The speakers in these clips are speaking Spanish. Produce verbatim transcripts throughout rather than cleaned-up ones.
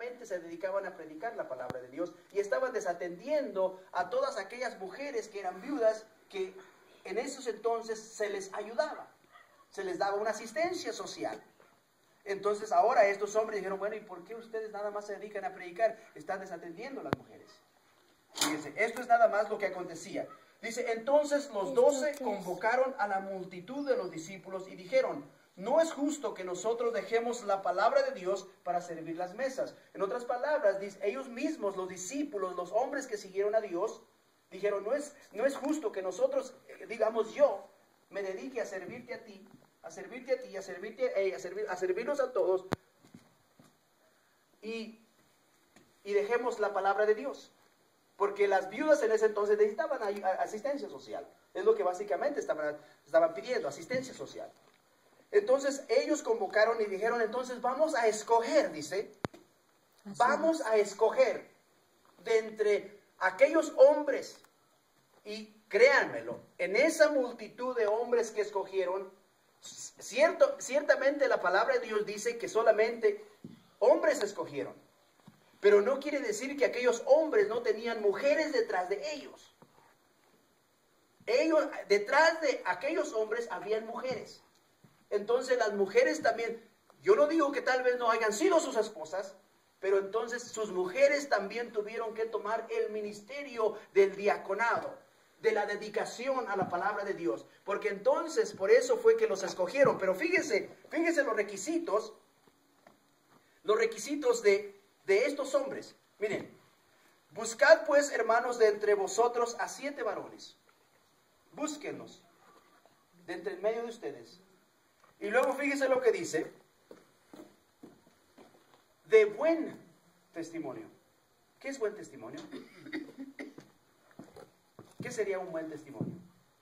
solamente se dedicaban a predicar la palabra de Dios y estaban desatendiendo a todas aquellas mujeres que eran viudas, que en esos entonces se les ayudaba, se les daba una asistencia social. Entonces ahora estos hombres dijeron, bueno, ¿y por qué ustedes nada más se dedican a predicar? Están desatendiendo a las mujeres. Fíjense, esto es nada más lo que acontecía. Dice, entonces los doce convocaron a la multitud de los discípulos y dijeron, no es justo que nosotros dejemos la palabra de Dios para servir las mesas. En otras palabras, ellos mismos, los discípulos, los hombres que siguieron a Dios, dijeron, no es, no es justo que nosotros, digamos yo, me dedique a servirte a ti, a servirte a ti, a servirte a ella, a, servir, a servirnos a todos, y, y dejemos la palabra de Dios. Porque las viudas en ese entonces necesitaban asistencia social. Es lo que básicamente estaban, estaban pidiendo, asistencia social. Entonces ellos convocaron y dijeron, entonces vamos a escoger, dice, vamos a escoger de entre aquellos hombres, y créanmelo, en esa multitud de hombres que escogieron, cierto, ciertamente la palabra de Dios dice que solamente hombres escogieron. Pero no quiere decir que aquellos hombres no tenían mujeres detrás de ellos. Ellos, detrás de aquellos hombres habían mujeres. Entonces las mujeres también, yo no digo que tal vez no hayan sido sus esposas, pero entonces sus mujeres también tuvieron que tomar el ministerio del diaconado, de la dedicación a la palabra de Dios. Porque entonces, por eso fue que los escogieron. Pero fíjense, fíjense los requisitos, los requisitos de... de estos hombres. Miren, buscad pues, hermanos, de entre vosotros a siete varones. Búsquenlos de entre en medio de ustedes. Y luego fíjense lo que dice, de buen testimonio. ¿Qué es buen testimonio? ¿Qué sería un buen testimonio?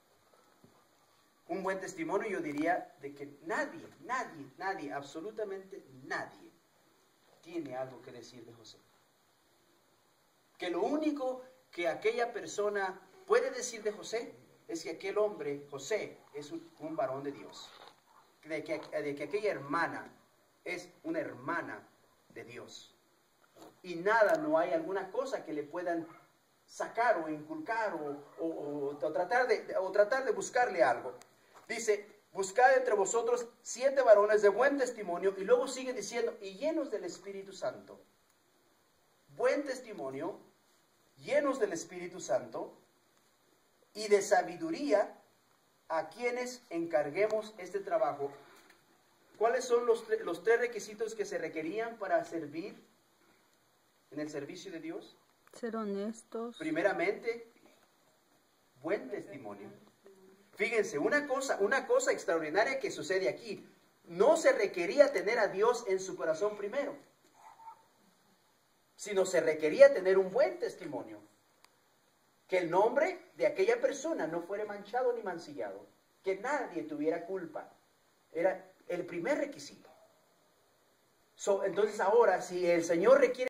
Un buen testimonio, yo diría, de que nadie, nadie, nadie, absolutamente nadie tiene algo que decir de José. Que lo único que aquella persona puede decir de José es que aquel hombre, José, es un, un varón de Dios. De que, de que aquella hermana es una hermana de Dios. Y nada, no hay alguna cosa que le puedan sacar o inculcar o, o, o, o, tratar, de, o tratar de buscarle algo. Dice, buscad entre vosotros siete varones de buen testimonio, y luego sigue diciendo, y llenos del Espíritu Santo. Buen testimonio, llenos del Espíritu Santo y de sabiduría, a quienes encarguemos este trabajo. ¿Cuáles son los, los tres requisitos que se requerían para servir en el servicio de Dios? Ser honestos. Primeramente, buen testimonio. Fíjense, una cosa, una cosa extraordinaria que sucede aquí. No se requería tener a Dios en su corazón primero, sino se requería tener un buen testimonio. Que el nombre de aquella persona no fuera manchado ni mancillado. Que nadie tuviera culpa. Era el primer requisito. So, entonces ahora, si el Señor requiere